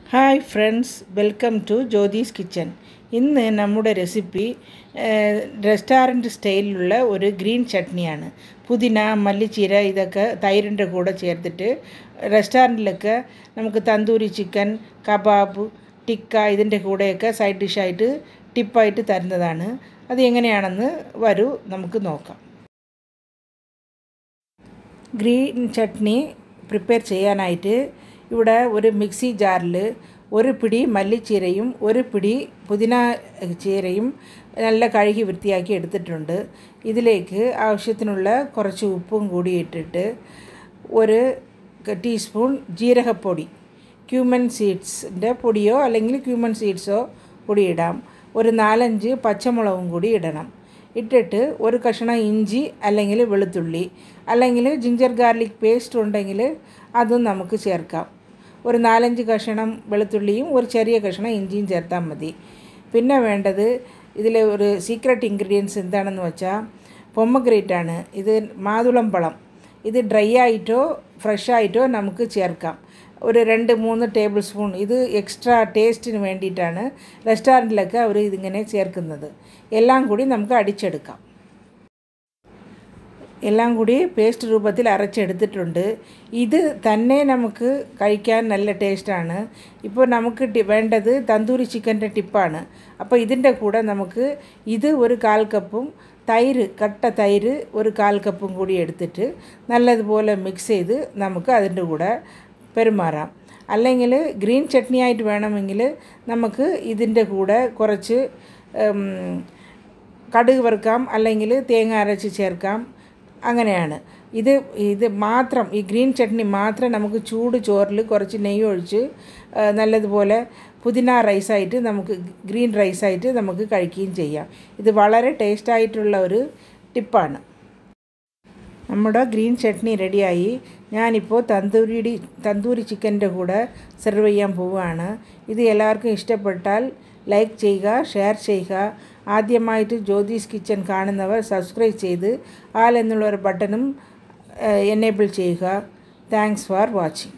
Hi friends, welcome to Jyoti's Kitchen. ഇന്ന് നമ്മുടെ recipe restaurant സ്റ്റൈലിലുള്ള ഒരു ഗ്രീൻ ചട്നിയാണ്. പുതിന, മല്ലിച്ചീര ഇതൊക്കെ തൈരിൻ്റെ കൂടെ ചേർത്തിട്ട് റെസ്റ്റോറൻറ്റിലൊക്കെ നമുക്ക് തന്തൂരി ചിക്കൻ, കബാബ്, ടിക്ക ഇതിൻ്റെ കൂടെയൊക്കെ സൈഡ് ഡിഷായിട്ട് ടിപ്പായിട്ട് തരുന്നതാണ്. അത് എങ്ങനെയാണെന്ന് വരൂ നമുക്ക് നോക്കാം. ഗ്രീൻ ചട്നി പ്രിപ്പയർ ചെയ്യാനായിട്ട് ഇവിടെ ഒരു മിക്സി ജാറിൽ ഒരു പിടി മല്ലിച്ചീരയും ഒരു പിടി പുതിന ചീരയും നല്ല കഴുകി വൃത്തിയാക്കി എടുത്തിട്ടുണ്ട്. ഇതിലേക്ക് ആവശ്യത്തിനുള്ള കുറച്ച് ഉപ്പും കൂടി ഇട്ടിട്ട് ഒരു ടീസ്പൂൺ ജീരകപ്പൊടി, ക്യൂമൻ സീഡ്സിൻ്റെ പൊടിയോ അല്ലെങ്കിൽ ക്യൂമൻ സീഡ്സോ കൂടി ഇടാം. ഒരു 4-5 പച്ചമുളകും കൂടി ഇടണം. ഇട്ടിട്ട് ഒരു കഷ്ണം ഇഞ്ചി അല്ലെങ്കിൽ വെളുത്തുള്ളി അല്ലെങ്കിൽ ജിഞ്ചർ ഗാർലിക് പേസ്റ്റ് ഉണ്ടെങ്കിൽ അതും നമുക്ക് ചേർക്കാം. ഒരു 4-5 കഷ്ണം വെളുത്തുള്ളിയും ഒരു ചെറിയ കഷ്ണം ഇഞ്ചിയും ചേർത്താൽ മതി. പിന്നെ വേണ്ടത് ഇതിലെ ഒരു സീക്രട്ട് ഇൻഗ്രീഡിയൻസ് എന്താണെന്ന് വെച്ചാൽ പൊമഗ്രേറ്റ് ആണ്. ഇത് മാതുളം പഴം. ഇത് ഡ്രൈ ആയിട്ടോ ഫ്രഷ് ആയിട്ടോ നമുക്ക് ചേർക്കാം. ഒരു 2-3 ടേബിൾ സ്പൂൺ. ഇത് എക്സ്ട്രാ ടേസ്റ്റിന് വേണ്ടിയിട്ടാണ് റെസ്റ്റോറൻറ്റിലൊക്കെ അവർ ഇതിങ്ങനെ ചേർക്കുന്നത്. എല്ലാം കൂടി നമുക്ക് അടിച്ചെടുക്കാം. എല്ലാം കൂടി പേസ്റ്റ് രൂപത്തിൽ അരച്ചെടുത്തിട്ടുണ്ട്. ഇത് തന്നെ നമുക്ക് കഴിക്കാൻ നല്ല ടേസ്റ്റാണ്. ഇപ്പോൾ നമുക്ക് വേണ്ടത് തന്തൂരി ചിക്കൻ്റെ ടിപ്പാണ്. അപ്പോൾ ഇതിൻ്റെ കൂടെ നമുക്ക് ഇത് ഒരു 1/4 കപ്പും തൈര്, കട്ട തൈര് ഒരു 1/4 കപ്പും കൂടി എടുത്തിട്ട് നല്ലതുപോലെ മിക്സ് ചെയ്ത് നമുക്ക് അതിൻ്റെ കൂടെ പെരുമാറാം. അല്ലെങ്കിൽ ഗ്രീൻ ചട്നി ആയിട്ട് വേണമെങ്കിൽ നമുക്ക് ഇതിൻ്റെ കൂടെ കുറച്ച് കടുക് വറുക്കാം, അല്ലെങ്കിൽ തേങ്ങ അരച്ച് ചേർക്കാം. അങ്ങനെയാണ്. ഇത് മാത്രം, ഈ ഗ്രീൻ ചട്നി മാത്രം നമുക്ക് ചൂട് ചോറിൽ കുറച്ച് നെയ്യ് ഒഴിച്ച് നല്ലതുപോലെ പുതിന റൈസായിട്ട് നമുക്ക് ഗ്രീൻ റൈസായിട്ട് നമുക്ക് കഴിക്കുകയും ചെയ്യാം. ഇത് വളരെ ടേസ്റ്റായിട്ടുള്ള ഒരു ടിപ്പാണ്. നമ്മുടെ ഗ്രീൻ ചട്നി റെഡിയായി. ഞാനിപ്പോൾ തന്തൂരി ചിക്കൻ്റെ കൂടെ സെർവ് ചെയ്യാൻ പോവുകയാണ്. ഇത് എല്ലാവർക്കും ഇഷ്ടപ്പെട്ടാൽ ലൈക്ക് ചെയ്യുക, ഷെയർ ചെയ്യുക. ആദ്യമായിട്ട് ജ്യോതിസ് കിച്ചൻ കാണുന്നവർ സബ്സ്ക്രൈബ് ചെയ്ത് ആൽ എന്നുള്ള ഒരു ബട്ടണും എനേബിൾ ചെയ്യുക. Thanks for watching.